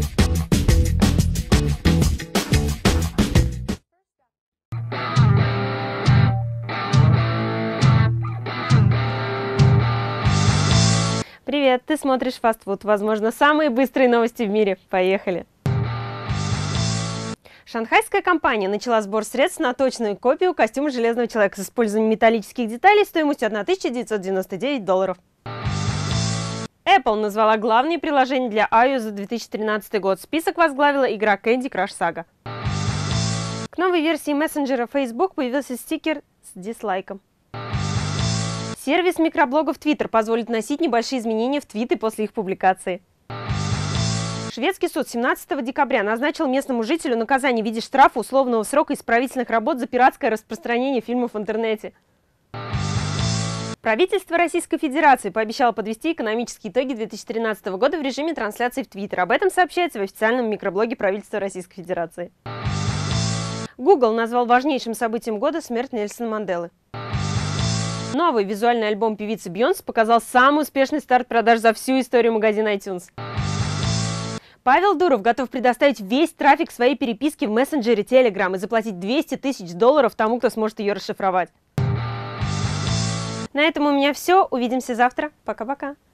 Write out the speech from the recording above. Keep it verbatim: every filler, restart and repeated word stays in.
Привет, ты смотришь Fast Food. Возможно, самые быстрые новости в мире. Поехали! Шанхайская компания начала сбор средств на точную копию костюма Железного человека с использованием металлических деталей стоимостью тысяча девятьсот девяносто девять долларов. Apple назвала главные приложения для iOS за две тысячи тринадцатый год. Список возглавила игра Candy Crush Saga. К новой версии мессенджера Facebook появился стикер с дизлайком. Сервис микроблогов Twitter позволит вносить небольшие изменения в твиты после их публикации. Шведский суд семнадцатого декабря назначил местному жителю наказание в виде штрафа, условного срока исправительных работ за пиратское распространение фильмов в интернете. Правительство Российской Федерации пообещало подвести экономические итоги две тысячи тринадцатого года в режиме трансляции в Twitter. Об этом сообщается в официальном микроблоге правительства Российской Федерации. Google назвал важнейшим событием года смерть Нельсона Манделы. Новый визуальный альбом певицы Бейонсе показал самый успешный старт продаж за всю историю магазина iTunes. Павел Дуров готов предоставить весь трафик своей переписки в мессенджере Telegram и заплатить двести тысяч долларов тому, кто сможет ее расшифровать. На этом у меня все. Увидимся завтра. Пока-пока.